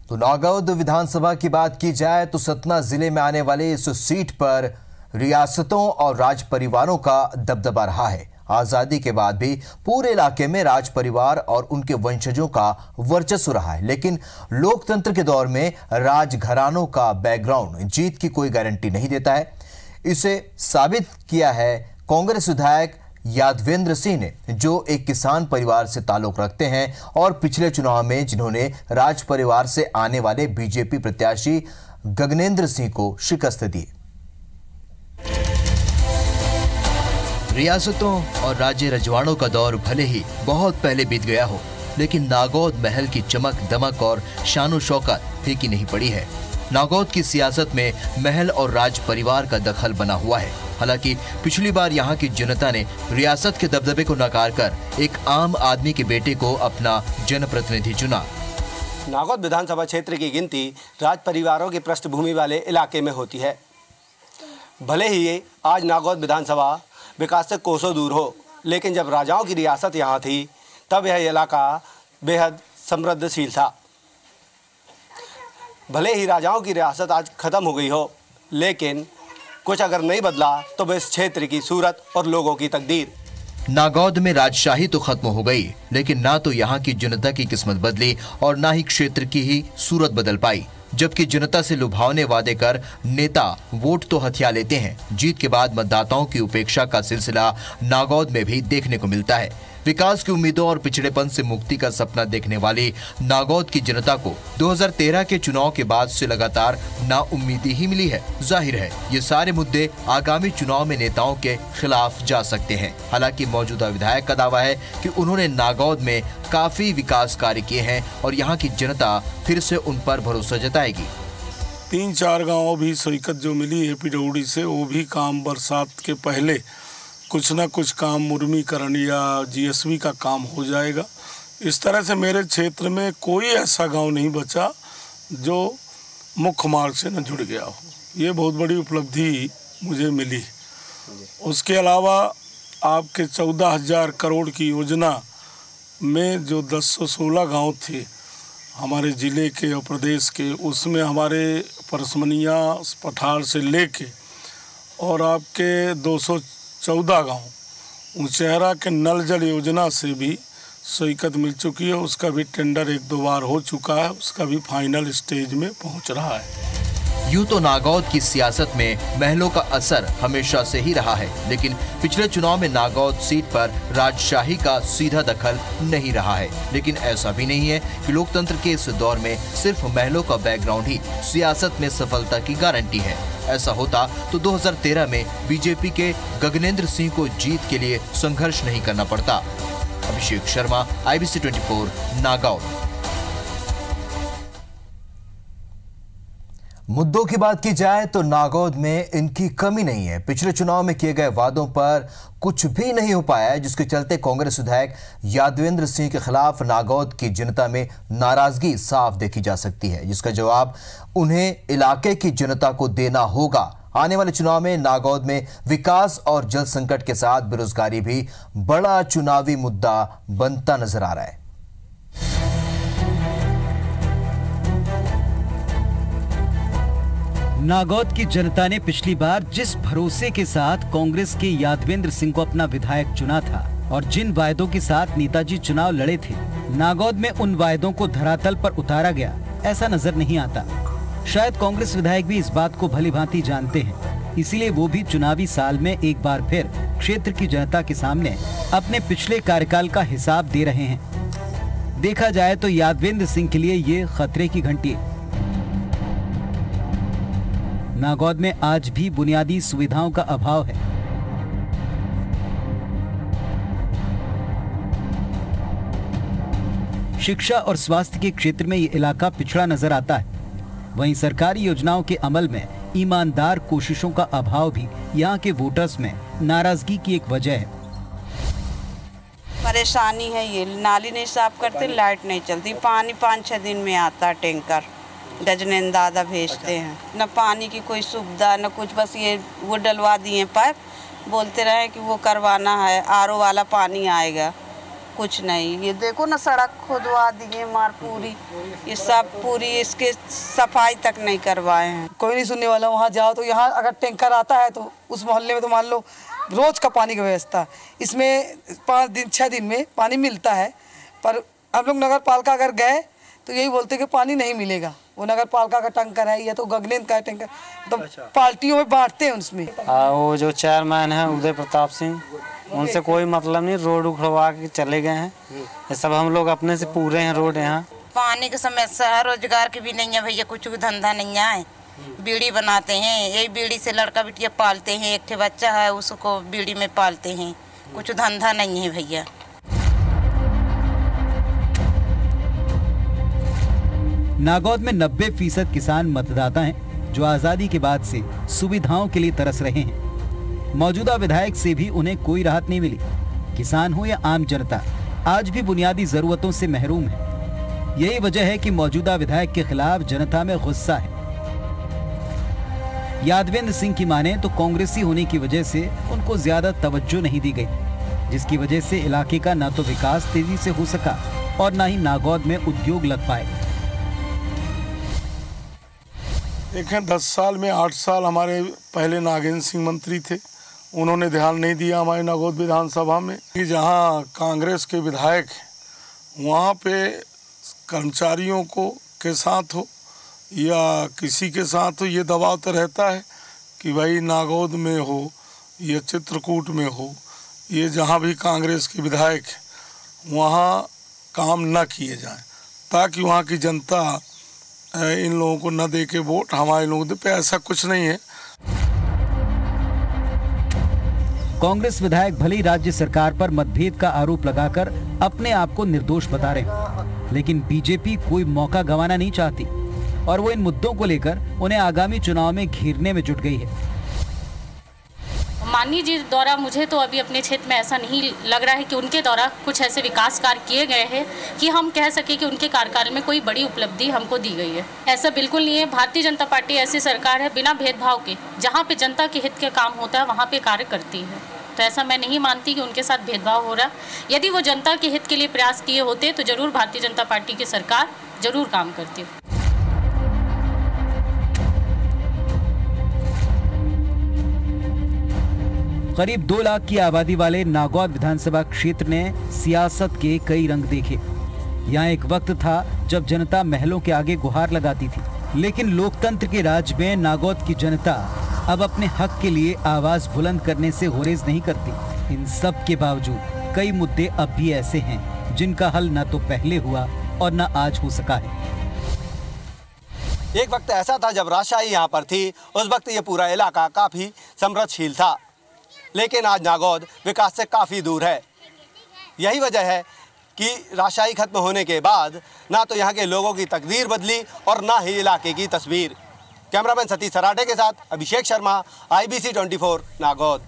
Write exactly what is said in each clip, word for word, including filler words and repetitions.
तो नागौद विधानसभा की बात की जाए तो सतना जिले में आने वाले इस सीट पर रियासतों और राज परिवारों का दबदबा रहा है। आजादी के बाद भी पूरे इलाके में राज परिवार और उनके वंशजों का वर्चस्व रहा है, लेकिन लोकतंत्र के दौर में राजघरानों का बैकग्राउंड जीत की कोई गारंटी नहीं देता है। इसे साबित किया है कांग्रेस विधायक यादवेंद्र सिंह ने, जो एक किसान परिवार से ताल्लुक रखते हैं और पिछले चुनाव में जिन्होंने राज परिवार से आने वाले बीजेपी प्रत्याशी गगनेंद्र सिंह को शिकस्त दी। रियासतों और राज्य रजवाड़ों का दौर भले ही बहुत पहले बीत गया हो, लेकिन नागौद महल की चमक दमक और शानो शौकत फीकी नहीं पड़ी है। नागौद की सियासत में महल और राज परिवार का दखल बना हुआ है। हालांकि पिछली बार यहाँ की जनता ने रियासत के दबदबे को नकार कर एक आम आदमी के बेटे को अपना जनप्रतिनिधि चुना। नागौद विधानसभा क्षेत्र की गिनती राज परिवारों की पृष्ठभूमि वाले इलाके में होती है। भले ही आज नागौद विधानसभा विकास से कोसों दूर हो, लेकिन जब राजाओं की रियासत यहाँ थी तब यह इलाका बेहद समृद्धशील था। भले ही राजाओं की रियासत आज खत्म हो गई हो, लेकिन कुछ अगर नहीं बदला तो इस क्षेत्र की सूरत और लोगों की तकदीर। नागौद में राजशाही तो खत्म हो गई, लेकिन ना तो यहाँ की जनता की किस्मत बदली और ना ही क्षेत्र की ही सूरत बदल पाई। जबकि जनता से लुभावने वादे कर नेता वोट तो हथिया लेते हैं, जीत के बाद मतदाताओं की उपेक्षा का सिलसिला नागौद में भी देखने को मिलता है। विकास की उम्मीदों और पिछड़ेपन से मुक्ति का सपना देखने वाली नागौद की जनता को दो हज़ार तेरह के चुनाव के बाद से लगातार नाउम्मीदी ही मिली है। जाहिर है ये सारे मुद्दे आगामी चुनाव में नेताओं के खिलाफ जा सकते हैं। हालांकि मौजूदा विधायक का दावा है कि उन्होंने नागौद में काफी विकास कार्य किए हैं और यहाँ की जनता फिर से उन पर भरोसा जताएगी। तीन चार गाँव भी स्वीकृत जो मिली है पीडब्ल्यूडी से, वो भी काम बरसात के पहले कुछ ना कुछ काम मुर्मीकरण या जीएसबी का काम हो जाएगा। इस तरह से मेरे क्षेत्र में कोई ऐसा गांव नहीं बचा जो मुख्य मार्ग से न जुड़ गया हो। ये बहुत बड़ी उपलब्धि मुझे मिली। उसके अलावा आपके चौदह हजार करोड़ की योजना में जो दस सौ सोलह गाँव थे हमारे ज़िले के और प्रदेश के, उसमें हमारे परसमनिया पठार से लेके और आपके दो सौ चौदह गाँव ऊंचेहरा के नल जल योजना से भी स्वीकृत मिल चुकी है। उसका भी टेंडर एक दो बार हो चुका है, उसका भी फाइनल स्टेज में पहुंच रहा है। यूं तो नागौद की सियासत में महलों का असर हमेशा से ही रहा है, लेकिन पिछले चुनाव में नागौद सीट पर राजशाही का सीधा दखल नहीं रहा है। लेकिन ऐसा भी नहीं है कि लोकतंत्र के इस दौर में सिर्फ महलों का बैकग्राउंड ही सियासत में सफलता की गारंटी है। ऐसा होता तो दो हज़ार तेरह में बीजेपी के गगनेंद्र सिंह को जीत के लिए संघर्ष नहीं करना पड़ता। अभिषेक शर्मा, आईबीसी चौबीस, नागौद। मुद्दों की बात की जाए तो नागौद में इनकी कमी नहीं है। पिछले चुनाव में किए गए वादों पर कुछ भी नहीं हो पाया है, जिसके चलते कांग्रेस विधायक यादवेंद्र सिंह के खिलाफ नागौद की जनता में नाराजगी साफ देखी जा सकती है, जिसका जवाब उन्हें इलाके की जनता को देना होगा। आने वाले चुनाव में नागौद में विकास और जल संकट के साथ बेरोजगारी भी बड़ा चुनावी मुद्दा बनता नजर आ रहा है। नागौद की जनता ने पिछली बार जिस भरोसे के साथ कांग्रेस के यादवेंद्र सिंह को अपना विधायक चुना था और जिन वायदों के साथ नेताजी चुनाव लड़े थे, नागौद में उन वायदों को धरातल पर उतारा गया ऐसा नजर नहीं आता। शायद कांग्रेस विधायक भी इस बात को भली भांति जानते हैं, इसीलिए वो भी चुनावी साल में एक बार फिर क्षेत्र की जनता के सामने अपने पिछले कार्यकाल का हिसाब दे रहे हैं। देखा जाए तो यादवेंद्र सिंह के लिए ये खतरे की घंटी है। नागौद में आज भी बुनियादी सुविधाओं का अभाव है। शिक्षा और स्वास्थ्य के क्षेत्र में ये इलाका पिछड़ा नजर आता है। वहीं सरकारी योजनाओं के अमल में ईमानदार कोशिशों का अभाव भी यहाँ के वोटर्स में नाराजगी की एक वजह है। परेशानी है, ये नाली नहीं साफ करते, लाइट नहीं चलती, पानी पाँच छः दिन में आता टैंकर, डजनें दादा भेजते हैं। न पानी की कोई सुविधा न कुछ, बस ये वो डलवा दिए पाइप, बोलते रहे कि वो करवाना है, आर ओ वाला पानी आएगा, कुछ नहीं। ये देखो ना सड़क खुदवा दिए मार पूरी, ये सब पूरी इसके सफाई तक नहीं करवाए हैं। कोई नहीं सुनने वाला। वहाँ जाओ तो यहाँ अगर टैंकर आता है तो उस मोहल्ले में तो मान लो रोज का पानी की व्यवस्था, इसमें पाँच दिन छः दिन में पानी मिलता है, पर हम लोग नगर पालिका अगर गए तो यही बोलते कि पानी नहीं मिलेगा। वो नगर पालिका का टैंकर है या तो गगनेंद्र का टैंकर, तो अच्छा। पार्टियों में बांटते हैं उसमें। आ, वो जो चेयरमैन है उदय प्रताप सिंह, उनसे कोई मतलब नहीं, रोड उखड़वा के चले गए हैं। ये सब हम लोग अपने से पूरे हैं रोड। यहाँ पानी की समस्या है, रोजगार की भी नहीं है भैया, कुछ धंधा नहीं है। बीड़ी बनाते हैं, यही बीड़ी से लड़का बिटिया पालते हैं, एक ठे बच्चा है उसको बीड़ी में पालते हैं, कुछ धंधा नहीं है भैया। नागौद में नब्बे फीसद किसान मतदाता हैं जो आजादी के बाद से सुविधाओं के लिए तरस रहे हैं। मौजूदा विधायक से भी उन्हें कोई राहत नहीं मिली। किसान हो या आम जनता, आज भी बुनियादी जरूरतों से महरूम है। यही वजह है कि मौजूदा विधायक के खिलाफ जनता में गुस्सा है। यादवेंद्र सिंह की माने तो कांग्रेसी होने की वजह से उनको ज्यादा तवज्जो नहीं दी गई, जिसकी वजह से इलाके का ना तो विकास तेजी से हो सका और ना ही नागौद में उद्योग लग पाए। देखें, दस साल में आठ साल हमारे पहले नागेंद्र सिंह मंत्री थे, उन्होंने ध्यान नहीं दिया हमारे नागौद विधानसभा में कि जहां कांग्रेस के विधायक वहां पे कर्मचारियों को के साथ हो या किसी के साथ हो, ये दबाव तो रहता है कि भाई नागौद में हो या चित्रकूट में हो, ये जहां भी कांग्रेस के विधायक वहां काम न किए जाएं, ताकि वहां की जनता इन लोगों को न दे के वोट हमारे लोगों पे। ऐसा कुछ नहीं है। कांग्रेस विधायक भले ही राज्य सरकार पर मतभेद का आरोप लगाकर अपने आप को निर्दोष बता रहे हैं, लेकिन बीजेपी कोई मौका गंवाना नहीं चाहती और वो इन मुद्दों को लेकर उन्हें आगामी चुनाव में घेरने में जुट गई है। माननीय जी द्वारा मुझे तो अभी अपने क्षेत्र में ऐसा नहीं लग रहा है कि उनके द्वारा कुछ ऐसे विकास कार्य किए गए हैं कि हम कह सके कि उनके कार्यकाल में कोई बड़ी उपलब्धि हमको दी गई है। ऐसा बिल्कुल नहीं है। भारतीय जनता पार्टी ऐसी सरकार है बिना भेदभाव के, जहां पे जनता के हित के काम होता है वहां पे कार्य करती है। तो ऐसा मैं नहीं मानती कि उनके साथ भेदभाव हो रहा। यदि वो जनता के हित के लिए प्रयास किए होते तो जरूर भारतीय जनता पार्टी की सरकार जरूर काम करती। करीब दो लाख की आबादी वाले नागौद विधानसभा क्षेत्र ने सियासत के कई रंग देखे। यहाँ एक वक्त था जब जनता महलों के आगे गुहार लगाती थी, लेकिन लोकतंत्र के राज में नागौद की जनता अब अपने हक के लिए आवाज बुलंद करने से गुरेज नहीं करती। इन सब के बावजूद कई मुद्दे अब भी ऐसे हैं जिनका हल न तो पहले हुआ और न आज हो सका है। एक वक्त ऐसा था जब राजशाही यहाँ पर थी, उस वक्त ये पूरा इलाका काफ़ी समृद्धशील था, लेकिन आज नागौद विकास से काफ़ी दूर है। यही वजह है कि राजशाही खत्म होने के बाद ना तो यहाँ के लोगों की तकदीर बदली और ना ही इलाके की तस्वीर। कैमरामैन सतीश सराठे के साथ अभिषेक शर्मा, आई बी सी चौबीस, नागौद।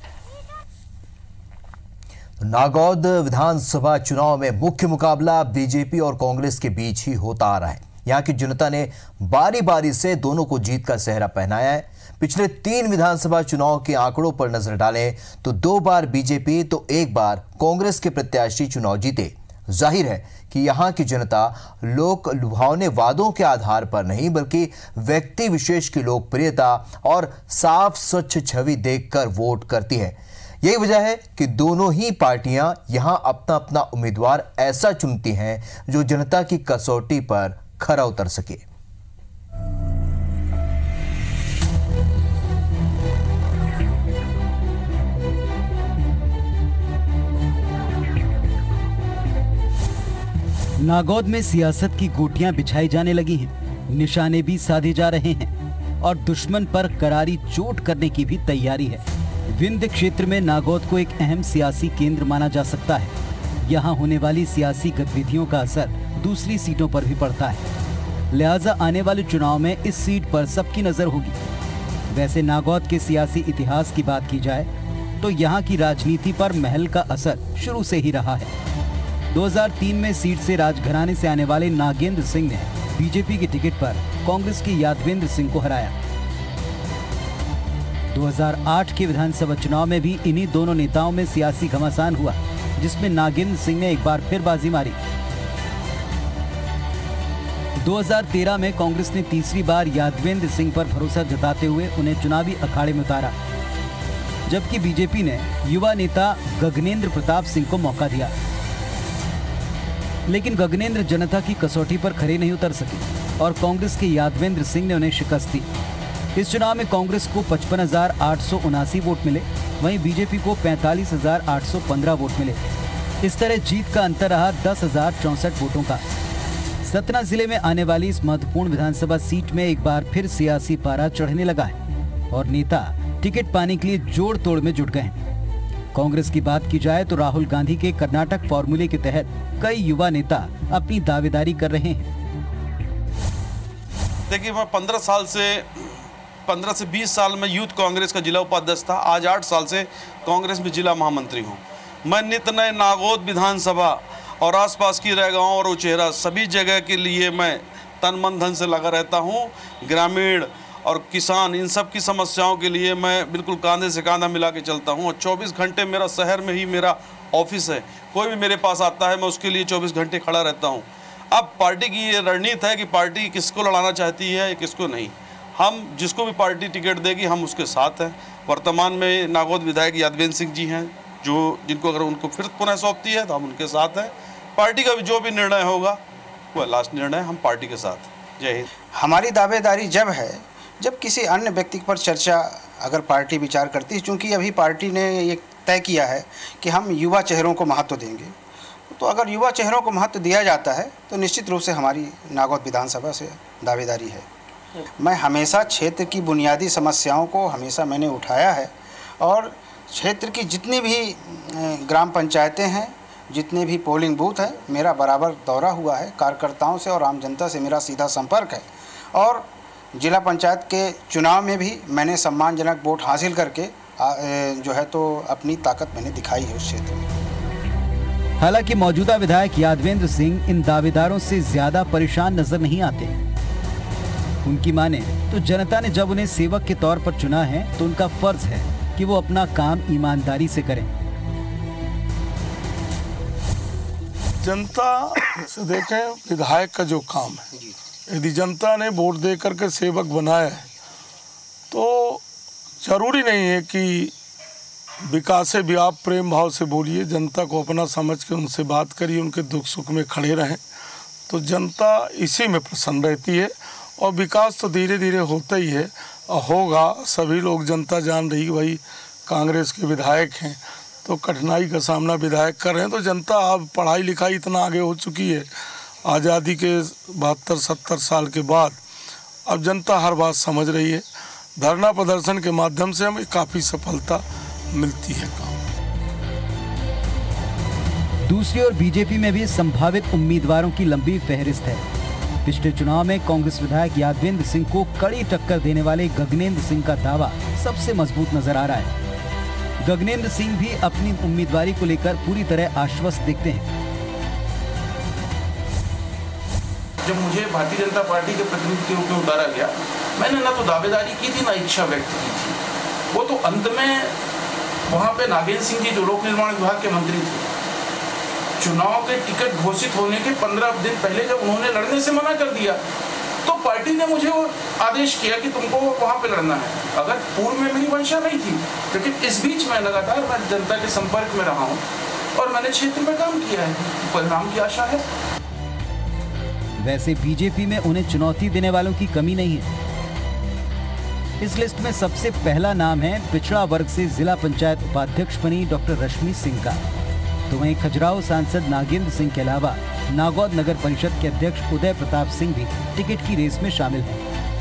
नागौद विधानसभा चुनाव में मुख्य मुकाबला बीजेपी और कांग्रेस के बीच ही होता आ रहा है। यहाँ की जनता ने बारी बारी से दोनों को जीत का सेहरा पहनाया है। पिछले तीन विधानसभा चुनाव के आंकड़ों पर नजर डालें तो दो बार बीजेपी तो एक बार कांग्रेस के प्रत्याशी चुनाव जीते। जाहिर है कि यहाँ की जनता लोक लुभावने वादों के आधार पर नहीं बल्कि व्यक्ति विशेष की लोकप्रियता और साफ स्वच्छ छवि देखकर वोट करती है। यही वजह है कि दोनों ही पार्टियां यहां अपना अपना उम्मीदवार ऐसा चुनती हैं जो जनता की कसौटी पर खरा उतर सके। नागौद में सियासत की गोटियां बिछाई जाने लगी हैं, निशाने भी साधे जा रहे हैं और दुश्मन पर करारी चोट करने की भी तैयारी है। विंध्य क्षेत्र में नागौद को एक अहम सियासी केंद्र माना जा सकता है। यहाँ होने वाली सियासी गतिविधियों का असर दूसरी सीटों पर भी पड़ता है, लिहाजा आने वाले चुनाव में इस सीट पर सबकी नजर होगी। वैसे नागौद के सियासी इतिहास की बात की जाए तो यहाँ की राजनीति पर महल का असर शुरू से ही रहा है। दो हज़ार तीन में सीट से राजघराने से आने वाले नागेंद्र सिंह ने बीजेपी की टिकट पर कांग्रेस के यादवेंद्र सिंह को हराया। दो हज़ार आठ के विधानसभा चुनाव में भी इन्हीं दोनों नेताओं में सियासी घमासान हुआ, जिसमें नागेंद्र सिंह ने एक बार फिर बाजी मारी। दो हज़ार तेरह में कांग्रेस ने तीसरी बार यादवेंद्र सिंह पर भरोसा जताते हुए उन्हें चुनावी अखाड़े में उतारा, जबकि बीजेपी ने युवा नेता गगनेंद्र प्रताप सिंह को मौका दिया। लेकिन गगनेंद्र जनता की कसौटी पर खरे नहीं उतर सके और कांग्रेस के यादवेंद्र सिंह ने उन्हें शिकस्त दी। इस चुनाव में कांग्रेस को पचपन हजार आठ सौ उनासी वोट मिले, वहीं बीजेपी को पैंतालीस हजार आठ सौ पंद्रह वोट मिले। इस तरह जीत का अंतर रहा दस हजार चौंसठ वोटों का। सतना जिले में आने वाली इस महत्वपूर्ण विधानसभा सीट में एक बार फिर सियासी पारा चढ़ने लगा है और नेता टिकट पाने के लिए जोड़ तोड़ में जुट गए हैं। कांग्रेस की बात की जाए तो राहुल गांधी के कर्नाटक फॉर्मूले के तहत कई युवा नेता अपनी दावेदारी कर रहे हैं। देखिए, मैं पंद्रह साल से पंद्रह से बीस साल में यूथ कांग्रेस का जिला उपाध्यक्ष था। आज आठ साल से कांग्रेस में जिला महामंत्री हूँ। मैं नित नए नागौद विधानसभा और आसपास की रैगांव और उचेहरा सभी जगह के लिए मैं तन मन धन से लगा रहता हूँ। ग्रामीण और किसान इन सब की समस्याओं के लिए मैं बिल्कुल कांधे से कांधा मिला के चलता हूँ और चौबीस घंटे मेरा शहर में ही मेरा ऑफिस है। कोई भी मेरे पास आता है, मैं उसके लिए चौबीस घंटे खड़ा रहता हूँ। अब पार्टी की ये रणनीति है कि पार्टी किसको लड़ाना चाहती है, किसको नहीं। हम जिसको भी पार्टी टिकट देगी हम उसके साथ हैं। वर्तमान में नागौद विधायक यादवेंद्र सिंह जी हैं, जो जिनको अगर उनको फिर पुनः सौंपती है तो हम उनके साथ हैं। पार्टी का भी जो भी निर्णय होगा वह लास्ट निर्णय, हम पार्टी के साथ। जय हिंद। हमारी दावेदारी जब है जब किसी अन्य व्यक्ति पर चर्चा अगर पार्टी विचार करती है, चूँकि अभी पार्टी ने ये तय किया है कि हम युवा चेहरों को महत्व देंगे, तो अगर युवा चेहरों को महत्व दिया जाता है तो निश्चित रूप से हमारी नागौद विधानसभा से दावेदारी है। मैं हमेशा क्षेत्र की बुनियादी समस्याओं को हमेशा मैंने उठाया है और क्षेत्र की जितनी भी ग्राम पंचायतें हैं, जितने भी पोलिंग बूथ हैं, मेरा बराबर दौरा हुआ है। कार्यकर्ताओं से और आम जनता से मेरा सीधा संपर्क है और जिला पंचायत के चुनाव में भी मैंने सम्मानजनक वोट हासिल करके जो है तो अपनी ताकत मैंने दिखाई है उस क्षेत्र में। हालांकि मौजूदा विधायक यादवेंद्र सिंह इन दावेदारों से ज्यादा परेशान नजर नहीं आते। उनकी माने तो जनता ने जब उन्हें सेवक के तौर पर चुना है तो उनका फर्ज है कि वो अपना काम ईमानदारी से करें। जनता से देखें विधायक का जो काम है, यदि जनता ने वोट दे करके सेवक बनाया है तो जरूरी नहीं है कि विकास भी आप प्रेम भाव से बोलिए, जनता को अपना समझ के उनसे बात करिए, उनके दुख सुख में खड़े रहें, तो जनता इसी में प्रसन्न रहती है और विकास तो धीरे धीरे होता ही है और होगा। सभी लोग, जनता जान रही भाई कांग्रेस के विधायक हैं तो कठिनाई का सामना विधायक कर रहे हैं, तो जनता अब पढ़ाई लिखाई इतना आगे हो चुकी है आज़ादी के बहत्तर सत्तर साल के बाद, अब जनता हर बात समझ रही है। धरना प्रदर्शन के माध्यम से हमें काफ़ी सफलता मिलती है काम। दूसरी ओर बीजेपी में भी संभावित उम्मीदवारों की लंबी फहरिस्त है। पिछले चुनाव में कांग्रेस विधायक यादवेंद्र सिंह को कड़ी टक्कर देने वाले गगनेंद्र सिंह का दावा सबसे मजबूत नजर आ रहा है। गगनेंद्र सिंह भी अपनी उम्मीदवारी को लेकर पूरी तरह आश्वस्त दिखते हैं। जब मुझे भारतीय जनता पार्टी के प्रतिनिधि के रूप में उतारा गया, मैंने ना तो दावेदारी की थी ना इच्छा व्यक्त की थी। वो तो अंत में वहाँ पे नागेंद्र सिंह जी जो लोक निर्माण विभाग के मंत्री थे, चुनाव के टिकट घोषित होने के पंद्रह दिन पहले जब उन्होंने लड़ने से मना कर दिया तो पार्टी ने मुझे वो आदेश किया कि तुमको वहाँ पे लड़ना है। अगर पूर्व में मेरी मंशा नहीं थी, लेकिन इस बीच मैं लगातार मैं जनता के संपर्क में रहा हूँ और मैंने क्षेत्र में काम किया है, परिणाम की आशा है। वैसे बीजेपी में उन्हें चुनौती देने वालों की कमी नहीं है। इस लिस्ट में सबसे पहला नाम है पिछड़ा वर्ग से जिला पंचायत उपाध्यक्ष बनी डॉक्टर रश्मि सिंह का। तो वहीं खजुराहो सांसद नागेंद्र सिंह के अलावा नागौद नगर परिषद के अध्यक्ष उदय प्रताप सिंह भी टिकट की रेस में शामिल हैं।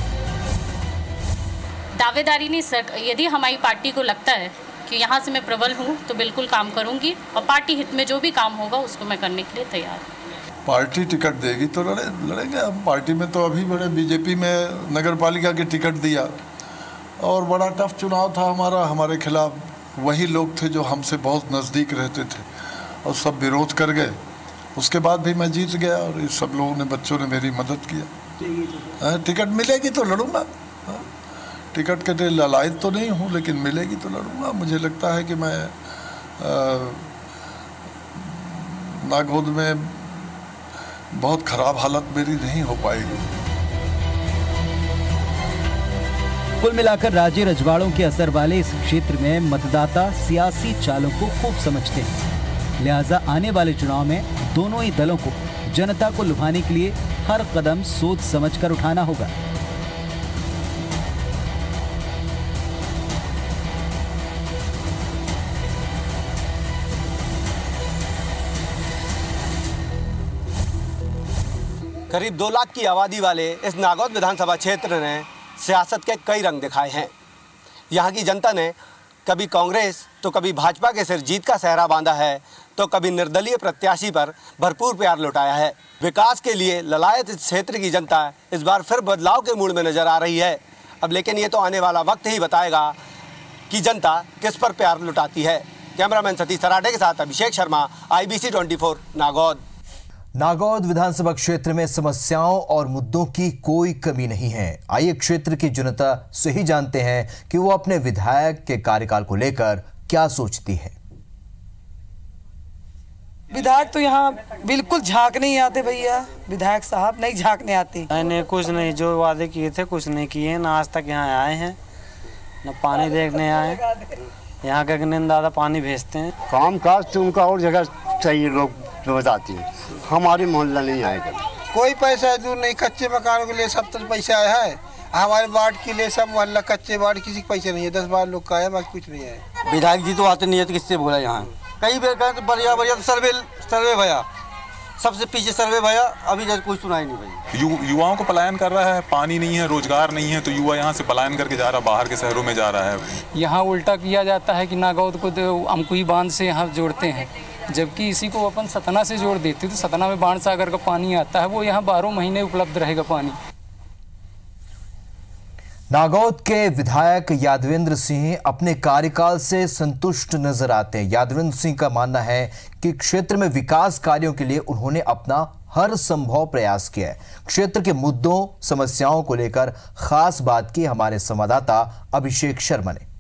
दावेदारी नहीं सर, यदि हमारी पार्टी को लगता है कि यहाँ से मैं प्रबल हूँ तो बिल्कुल काम करूँगी और पार्टी हित में जो भी काम होगा उसको मैं करने के लिए तैयार हूँ। पार्टी टिकट देगी तो लड़े लड़ेंगे। हम पार्टी में तो अभी बड़े बीजेपी में नगर पालिका के टिकट दिया और बड़ा टफ चुनाव था हमारा। हमारे खिलाफ वही लोग थे जो हमसे बहुत नज़दीक रहते थे और सब विरोध कर गए। उसके बाद भी मैं जीत गया और इस सब लोगों ने, बच्चों ने मेरी मदद किया। टिकट मिलेगी तो लड़ूंगा। टिकट के लिए लालायित तो नहीं हूँ, लेकिन मिलेगी तो लड़ूंगा। मुझे लगता है कि मैं नागौद में बहुत खराब हालत मेरी नहीं हो पाएगी। कुल मिलाकर राज्य रजवाड़ों के असर वाले इस क्षेत्र में मतदाता सियासी चालों को खूब समझते हैं, लिहाजा आने वाले चुनाव में दोनों ही दलों को जनता को लुभाने के लिए हर कदम सोच समझकर उठाना होगा। करीब दो लाख की आबादी वाले इस नागौद विधानसभा क्षेत्र ने सियासत के कई रंग दिखाए हैं। यहाँ की जनता ने कभी कांग्रेस तो कभी भाजपा के सिर जीत का सहरा बांधा है, तो कभी निर्दलीय प्रत्याशी पर भरपूर प्यार लुटाया है। विकास के लिए ललायत इस क्षेत्र की जनता इस बार फिर बदलाव के मूड में नजर आ रही है। अब लेकिन ये तो आने वाला वक्त ही बताएगा कि जनता किस पर प्यार लुटाती है। कैमरामैन सतीश सराठे के साथ Abhishek Sharma, I B C twenty four, Nagod. Nagod विधानसभा क्षेत्र में समस्याओं और मुद्दों की कोई कमी नहीं है। आइए क्षेत्र की जनता से ही जानते हैं कि वो अपने विधायक के कार्यकाल को लेकर क्या सोचती है। विधायक तो यहाँ बिल्कुल झांक नहीं आते भैया, विधायक साहब नहीं झांकने आते। नहीं, कुछ नहीं, जो वादे किए थे कुछ नहीं किए ना, आज तक यहाँ आए हैं न पानी देखने आए। यहाँ का गगनेंद्र दादा पानी भेजते हैं। काम काज तो उनका और जगह चाहिए, लोग बताती हैं, हमारे मोहल्ला नहीं आएगा। कोई पैसा दूर नहीं, कच्चे मकानों के लिए सब तो पैसा आया है, हमारे वार्ड के लिए सब मोहल्ला कच्चे वार्ड, किसी का पैसा नहीं है। दस बार लोग का है, बाकी कुछ नहीं है। विधायक जी तो आते नहीं है तो किससे बोला, यहाँ कई बार कहा तो बढ़िया बढ़िया तो सर्वे सर्वे भैया, सबसे पीछे सर्वे भैया, अभी जैसे कुछ सुनाई नहीं भाई। यु, युवाओं को पलायन कर रहा है, पानी नहीं है, रोजगार नहीं है, तो युवा यहाँ से पलायन करके जा रहा है, बाहर के शहरों में जा रहा है। यहाँ उल्टा किया जाता है कि नागौद को अमकुई बांध से यहाँ जोड़ते हैं, जबकि इसी को अपन सतना से जोड़ देते तो सतना में बाण सागर का पानी आता है, वो यहाँ बारह महीने उपलब्ध रहेगा पानी। नागौद के विधायक यादवेंद्र सिंह अपने कार्यकाल से संतुष्ट नजर आते हैं। यादवेंद्र सिंह का मानना है कि क्षेत्र में विकास कार्यों के लिए उन्होंने अपना हर संभव प्रयास किया है। क्षेत्र के मुद्दों समस्याओं को लेकर खास बात की हमारे संवाददाता अभिषेक शर्मा ने।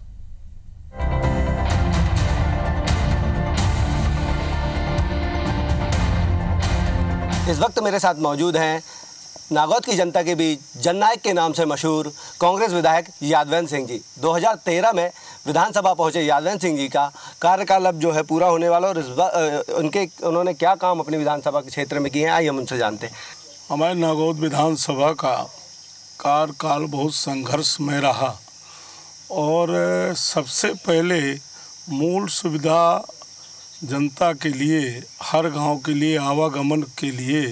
इस वक्त मेरे साथ मौजूद हैं नागौद की जनता के बीच जननायक के नाम से मशहूर कांग्रेस विधायक यादवेंद्र सिंह जी। दो हज़ार तेरह में विधानसभा पहुंचे यादवेंद्र सिंह जी का कार्यकाल अब जो है पूरा होने वाला, और इस उनके उन्होंने क्या काम अपनी विधानसभा के क्षेत्र में किए हैं, आइए हम उनसे जानते हैं। हमारे नागौद विधानसभा का कार्यकाल बहुत संघर्षमय रहा, और सबसे पहले मूल सुविधा जनता के लिए, हर गांव के लिए आवागमन के लिए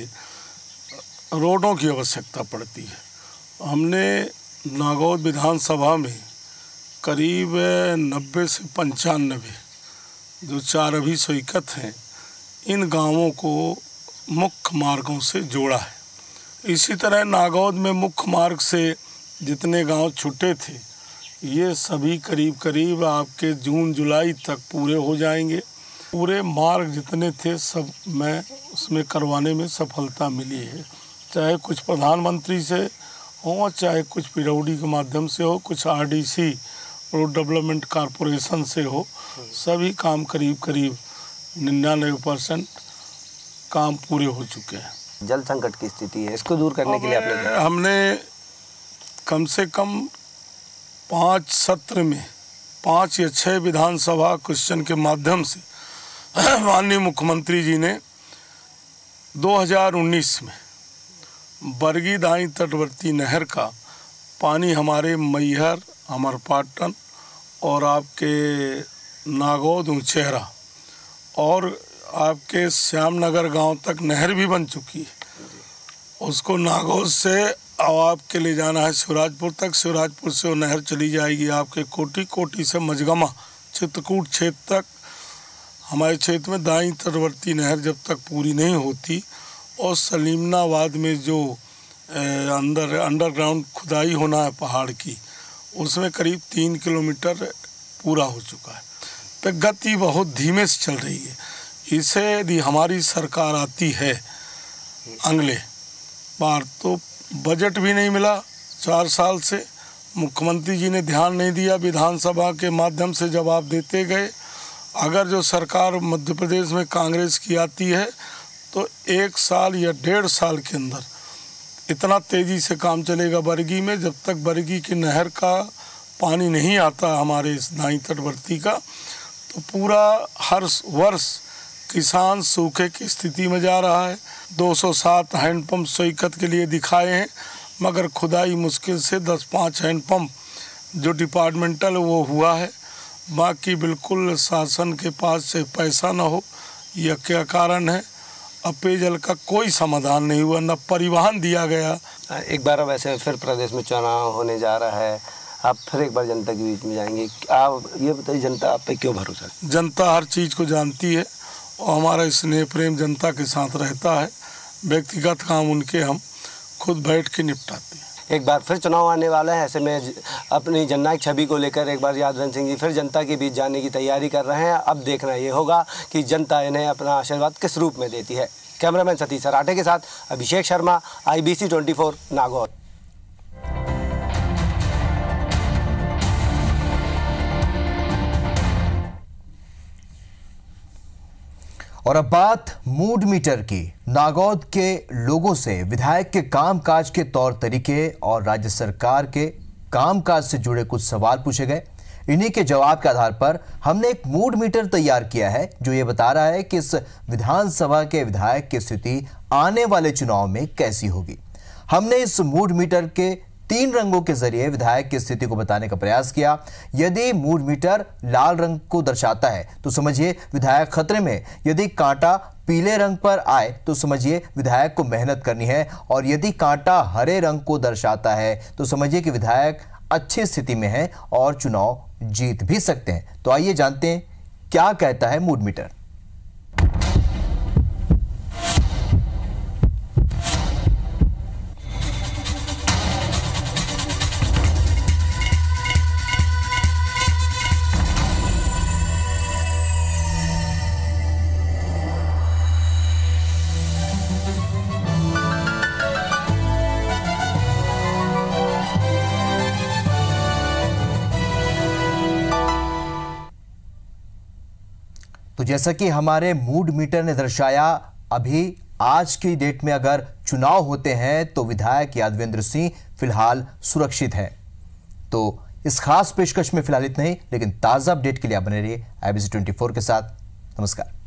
रोडों की आवश्यकता पड़ती है। हमने नागौद विधानसभा में करीब नब्बे से पंचानबे जो चार अभी स्वीकृत हैं, इन गांवों को मुख्य मार्गों से जोड़ा है। इसी तरह नागौद में मुख्य मार्ग से जितने गांव छूटे थे, ये सभी करीब करीब आपके जून जुलाई तक पूरे हो जाएंगे। पूरे मार्ग जितने थे सब में उसमें करवाने में सफलता मिली है, चाहे कुछ प्रधानमंत्री से हो, चाहे कुछ पिरौडी के माध्यम से हो, कुछ R D C road development corporation से हो। सभी काम करीब करीब निन्यानवे परसेंट काम पूरे हो चुके हैं। जल संकट की स्थिति है, इसको दूर करने के लिए आपने हमने कम से कम पाँच सत्र में पाँच या छः विधानसभा क्वेश्चन के माध्यम से माननीय मुख्यमंत्री जी ने दो हज़ार उन्नीस में बरगी दाई तटवर्ती नहर का पानी हमारे मैहर, अमरपाटन और आपके नागौद ऊंचेहरा और आपके श्यामनगर गांव तक नहर भी बन चुकी है। उसको नागौद से आपके ले जाना है शिवराजपुर तक, शिवराजपुर से वो नहर चली जाएगी आपके कोटी, कोटी से मजगमा चित्रकूट क्षेत्र तक। हमारे क्षेत्र में दाई तटवर्ती नहर जब तक पूरी नहीं होती, और सलीमनाबाद में जो अंदर अंडरग्राउंड खुदाई होना है पहाड़ की, उसमें करीब तीन किलोमीटर पूरा हो चुका है। तो गति बहुत धीमे से चल रही है। इसे यदि हमारी सरकार आती है अगले बार, तो बजट भी नहीं मिला चार साल से, मुख्यमंत्री जी ने ध्यान नहीं दिया, विधानसभा के माध्यम से जवाब देते गए। अगर जो सरकार मध्य प्रदेश में कांग्रेस की आती है तो एक साल या डेढ़ साल के अंदर इतना तेज़ी से काम चलेगा बरगी में। जब तक बरगी की नहर का पानी नहीं आता हमारे इस दाईं तटवर्ती का, तो पूरा हर वर्ष किसान सूखे की स्थिति में जा रहा है। दो सौ सात हैंडपम्प सोईकत के लिए दिखाए हैं, मगर खुदाई मुश्किल से दस पाँच हैंडपम्प जो डिपार्टमेंटल वो हुआ है। बाकी बिल्कुल शासन के पास से पैसा न हो, यह क्या कारण है? अब पेयजल का कोई समाधान नहीं हुआ, न परिवहन दिया गया। एक बार वैसे फिर प्रदेश में चुनाव होने जा रहा है, आप फिर एक बार जनता के बीच में जाएंगे, आप ये बताइए जनता आप पे क्यों भरोसा? जनता हर चीज़ को जानती है और हमारा स्नेह प्रेम जनता के साथ रहता है। व्यक्तिगत काम उनके हम खुद बैठ के निपटाते हैं। एक बार फिर चुनाव आने वाला है, ऐसे में अपनी जननायक छवि को लेकर एक बार यादवेंद्र सिंह जी फिर जनता के बीच जाने की तैयारी कर रहे हैं। अब देखना ये होगा कि जनता इन्हें अपना आशीर्वाद किस रूप में देती है। कैमरामैन सतीश सराठे के साथ Abhishek Sharma, I B C twenty four, Nagaur. और अब बात मूड मीटर की। नागौद के लोगों से विधायक के कामकाज के तौर तरीके और राज्य सरकार के कामकाज से जुड़े कुछ सवाल पूछे गए। इन्हीं के जवाब के आधार पर हमने एक मूड मीटर तैयार किया है जो ये बता रहा है कि इस विधानसभा के विधायक की स्थिति आने वाले चुनाव में कैसी होगी। हमने इस मूड मीटर के तीन रंगों के जरिए विधायक की स्थिति को बताने का प्रयास किया। यदि मूड मीटर लाल रंग को दर्शाता है तो समझिए विधायक खतरे में, यदि कांटा पीले रंग पर आए तो समझिए विधायक को मेहनत करनी है, और यदि कांटा हरे रंग को दर्शाता है तो समझिए कि विधायक अच्छी स्थिति में है और चुनाव जीत भी सकते हैं। तो आइए जानते हैं क्या कहता है मूड मीटर। तो जैसा कि हमारे मूड मीटर ने दर्शाया, अभी आज की डेट में अगर चुनाव होते हैं तो विधायक यादवेंद्र सिंह फिलहाल सुरक्षित हैं। तो इस खास पेशकश में फिलहाल इतना ही, लेकिन ताज़ा अपडेट के लिए आप बने रहिए I B C twenty four के साथ। नमस्कार।